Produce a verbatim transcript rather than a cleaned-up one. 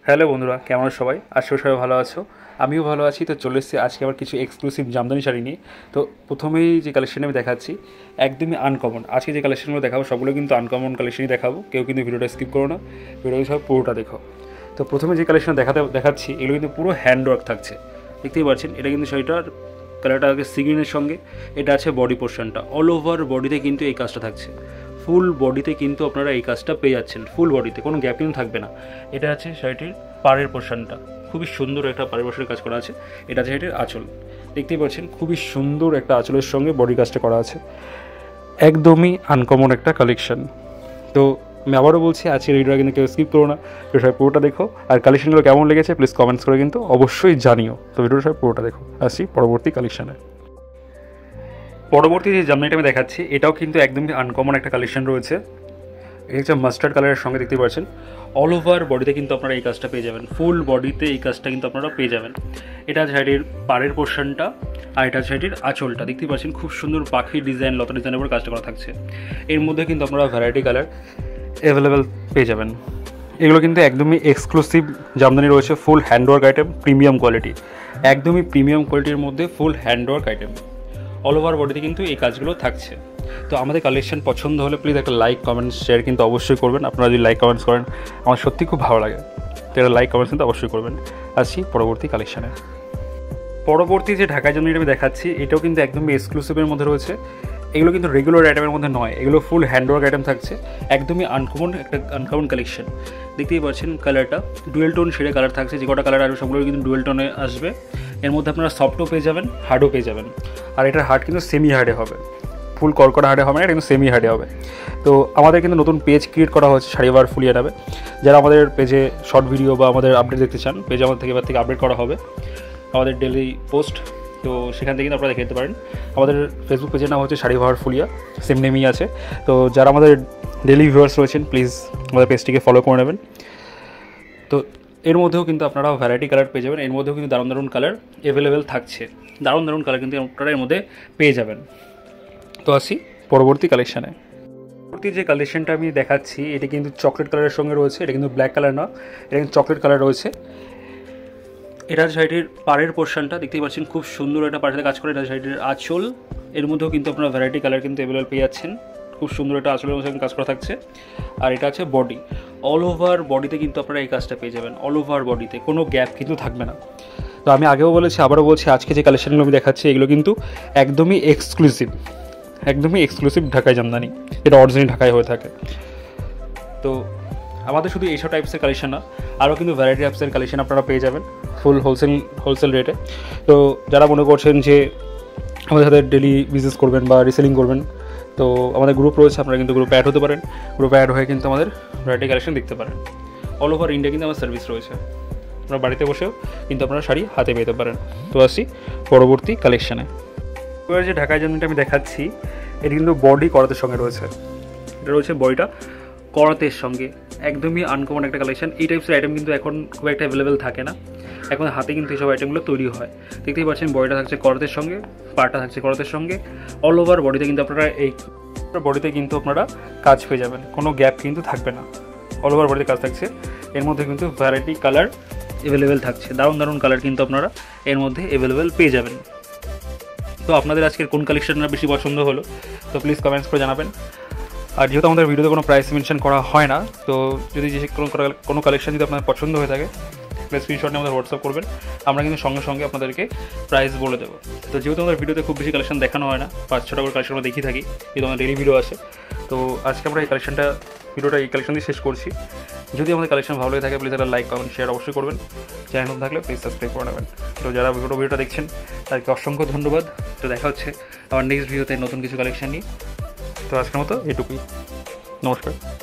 Hello বন্ধুরা, কেমন আছো সবাই? আশা করি সবাই ভালো আছো। আমিও ভালো আছি। তো চলে এসেছি আজকে আবার কিছু এক্সক্লুসিভ জামদানি শাড়ি নিয়ে। তো প্রথমেই যে কালেকশন আমি দেখাচ্ছি একদমই আনকমন। আজকে যে কালেকশনগুলো দেখাবো সবগুলো কিন্তু আনকমন কালেকশনই দেখাবো। কেউ কিন্তু ভিডিওটা স্কিপ করো না, ভিডিওটা সব পুরোটা দেখো। তো প্রথমে যে কালেকশন দেখাতে দেখাচ্ছি এগুলো কিন্তু পুরো হ্যান্ডওয়ার্ক থাকছে, দেখতেই পাচ্ছেন। এটা কিন্তু শাড়িটার কালারটা আগে সিগ্রিনের সঙ্গে, এটা আছে বডি পোর্শনটা। অল ওভার বডিতে কিন্তু এই কাজটা থাকছে, ফুল বডিতে কিন্তু আপনারা এই কাজটা পেয়ে যাচ্ছেন। ফুল বডিতে কোনো গ্যাপ কিন্তু থাকবে না। এটা আছে শাড়িটির পাড়ের পোর্শনটা, খুবই সুন্দর একটা পাড়ের পোর্শনের কাজ করা আছে। এটা আছে শাড়িটির আঁচল, দেখতেই পাচ্ছেন খুবই সুন্দর একটা আঁচলের সঙ্গে বডি কাজটা করা আছে। একদমই আনকমন একটা কালেকশন। তো আমি আবারও বলছি, আজকের ভিডিওটা কিন্তু কেউ স্কিপ করো না, সবাই পুরোটা দেখো। আর কালেকশনগুলো কেমন লেগেছে প্লিজ কমেন্টস করে কিন্তু অবশ্যই জানিও। তো ভিডিওটা সবাই পুরোটা দেখো। আসছি পরবর্তী কালেকশানে। পরবর্তী যে জামদানিটা আমি দেখাচ্ছি এটাও কিন্তু একদমই আনকমন একটা কালেকশন রয়েছে। এটা হচ্ছে মাস্টার্ড কালারের সঙ্গে, দেখতে পাচ্ছেন অল ওভার বডিতে কিন্তু আপনারা এই কাজটা পেয়ে যাবেন। ফুল বডিতে এই কাজটা কিন্তু আপনারা পেয়ে যাবেন। এটা শাড়ির পাড়ের পোর্শনটা, আর এটা শাড়ির আঁচলটা, দেখতে পাচ্ছেন খুব সুন্দর পাখি ডিজাইন, লতা ডিজাইনের উপর কাজটা করা থাকছে। এর মধ্যে কিন্তু আপনারা ভ্যারাইটি কালার অ্যাভেলেবেল পেয়ে যাবেন। এগুলো কিন্তু একদমই এক্সক্লুসিভ জামদানি রয়েছে, full handwork item, premium quality, একদমই প্রিমিয়াম কোয়ালিটির মধ্যে full handwork item. All over বডিতে কিন্তু এই কাজগুলো থাকছে। তো আমাদের কালেকশন পছন্দ হলে প্লিজ একটা লাইক কমেন্টস শেয়ার কিন্তু অবশ্যই করবেন। আপনারা যদি লাইক কমেন্টস করেন আমার সত্যি খুব ভালো লাগে। তো এটা লাইক কমেন্টস কিন্তু অবশ্যই করবেন। আসছি পরবর্তী কালেকশানে। পরবর্তী যে ঢাকায় জামদানিটা আমি দেখাচ্ছি এটাও কিন্তু একদমই এক্সক্লুসিভের মধ্যে রয়েছে। এগুলো কিন্তু রেগুলার আইটেমের মধ্যে নয়, এগুলো ফুল হ্যান্ডওয়ার্ক আইটেম থাকছে। একদমই আনকমন একটা আনকমন কালেকশন, দেখতেই পাচ্ছেন কালারটা ডুয়েল টোন শেডে কালার থাকছে। যে কটা কালার আসবে সবগুলো কিন্তু ডুয়েল টোনে আসবে। এর মধ্যে আপনারা সফটও পেয়ে যাবেন, হার্ডও পেয়ে যাবেন। আর এটার হার্ড কিন্তু সেমি হার্ডে হবে, ফুল কড়কড়া হার্ডে হবে না, এটা কিন্তু সেমি হার্ডে হবে। তো আমাদের কিন্তু নতুন পেজ ক্রিয়েট করা হচ্ছে শাড়িবার ফুলিয়া নামে। যারা আমাদের পেজে শর্ট ভিডিও বা আমাদের আপডেট দেখতে চান, পেজে আমাদের থেকে এবার থেকে আপডেট করা হবে আমাদের ডেলি পোস্ট। তো সেখান থেকে কিন্তু আপনারা দেখে নিতে পারেন। আমাদের ফেসবুক পেজের নাম হচ্ছে শাড়িবার ফুলিয়া, সেম নেমই আছে। তো যারা আমাদের ডেলি ভিউয়ার্স রয়েছেন প্লিজ আমাদের পেজটিকে ফলো করে নেবেন। তো এর মধ্যেও কিন্তু আপনারা ভ্যারাইটি কালার পেয়ে যাবেন। এর মধ্যেও কিন্তু দারুণ দারুণ কালার অ্যাভেলেবেল থাকছে, দারুণ দারুণ কালার কিন্তু আপনারা এর মধ্যে পেয়ে যাবেন। তো আসি পরবর্তী কালেকশানে। পরবর্তী যে কালেকশনটা আমি দেখাচ্ছি এটি কিন্তু চকলেট কালারের সঙ্গে রয়েছে। এটা কিন্তু ব্ল্যাক কালার না, এটা কিন্তু চকলেট কালার রয়েছে। এটার শাড়িটির পাড়ের পোর্শনটা দেখতেই পাচ্ছেন খুব সুন্দর একটা পাড়ের কাজ করে। এটা শাড়িটির আঁচল, এর মধ্যেও কিন্তু আপনারা ভ্যারাইটি কালার কিন্তু অ্যাভেলেবল পেয়ে যাচ্ছেন। খুব সুন্দর একটা আঁচলের মধ্যে কাজ করা থাকছে। আর এটা আছে বডি, অল ওভার বডিতে কিন্তু আপনারা এই কাজটা পেয়ে যাবেন। অল ওভার বডিতে কোনো গ্যাপ কিন্তু থাকবে না। তো আমি আগেও বলেছি, আবারও বলছি, আজকে যে কালেকশনগুলো আমি দেখাচ্ছি এগুলো কিন্তু একদমই এক্সক্লুসিভ, একদমই এক্সক্লুসিভ ঢাকায় জামদানি, এটা অরিজিনাল ঢাকায় হয়ে থাকে। তো আমাদের শুধু এইসব টাইপসের কালেকশন না, আরও কিন্তু ভ্যারাইটি টাইপসের কালেকশন আপনারা পেয়ে যাবেন ফুল হোলসেল হোলসেল রেটে। তো যারা মনে করছেন যে আমাদের সাথে ডেলি বিজনেস করবেন বা রিসেলিং করবেন, তো আমাদের গ্রুপ রয়েছে, আপনারা কিন্তু গ্রুপে অ্যাড হতে পারেন। গ্রুপে অ্যাড হয়ে কিন্তু আমাদের ভ্যারাইটি কালেকশন দেখতে পারেন। অল ওভার ইন্ডিয়া কিন্তু আমার সার্ভিস রয়েছে, আপনারা বাড়িতে বসেও কিন্তু আপনারা শাড়ি হাতে পেতে পারেন। তো আসি পরবর্তী কালেকশানে। এবার যে ঢাকায় জামদানিটা আমি দেখাচ্ছি এটি কিন্তু বডি করাতের সঙ্গে রয়েছে। এটা রয়েছে বডিটা করাতের সঙ্গে, একদমই আনকমন একটা কালেকশন। এই টাইপসের আইটেম কিন্তু এখন খুব একটা অ্যাভেলেবেল থাকে না, এখন হাতে কিন্তু এইসব আইটেমগুলো তৈরি হয়। দেখতেই পাচ্ছেন বডিটা থাকছে করাতের সঙ্গে, পাটা থাকছে করাতের সঙ্গে। অল ওভার বডিতে কিন্তু আপনারা এই বডিতে কিন্তু আপনারা কাজ পেয়ে যাবেন, কোনো গ্যাপ কিন্তু থাকবে না। অল ওভার বডিতে কাজ থাকছে। এর মধ্যে কিন্তু ভ্যারাইটি কালার অ্যাভেলেবেল থাকছে, দারুণ দারুণ কালার কিন্তু আপনারা এর মধ্যে অ্যাভেলেবেল পেয়ে যাবেন। তো আপনাদের আজকের কোন কালেকশনটা বেশি পছন্দ হলো তো প্লিজ কমেন্টস করে জানাবেন। আর যেহেতু আমাদের ভিডিওতে কোনো প্রাইস মেনশন করা হয় না, তো যদি যে কোনো কোনো কালেকশন যদি আপনার পছন্দ হয়ে থাকে প্লিজ স্ক্রিনশট নিয়ে আমাদের হোয়াটসঅ্যাপ করবেন, আমরা কিন্তু সঙ্গে সঙ্গে আপনাদেরকে প্রাইস বলে দেবো। তো যেহেতু আমাদের ভিডিওতে খুব বেশি কালেকশন দেখানো হয় না, পাঁচ ছটা করে কালেকশন আমরা দেখিয়ে থাকি, যেহেতু আমাদের ডেলি ভিডিও আছে। তো আজকে আমরা এই কালেকশনটা ভিডিওটা এই কালেকশন দিয়ে শেষ করছি। যদি আমাদের কালেকশন ভালো লাগে থাকে প্লিজ একটা লাইক কমেন্ট শেয়ার অবশ্যই করবেন। চ্যানেল থাকলে প্লিজ সাবস্ক্রাইব করে নেবেন। তো যারা ভিডিও ভিডিওটা দেখছেন তাদেরকে অসংখ্য ধন্যবাদ। তো দেখা হচ্ছে আবার নেক্সট ভিডিওতে নতুন কিছু কালেকশন নিয়ে। তো আজকের মতো এটুকুই, নমস্কার।